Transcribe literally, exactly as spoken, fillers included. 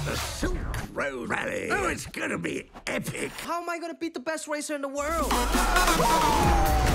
the Silk Road Rally. Oh, it's gonna be epic. How am I gonna beat the best racer in the world?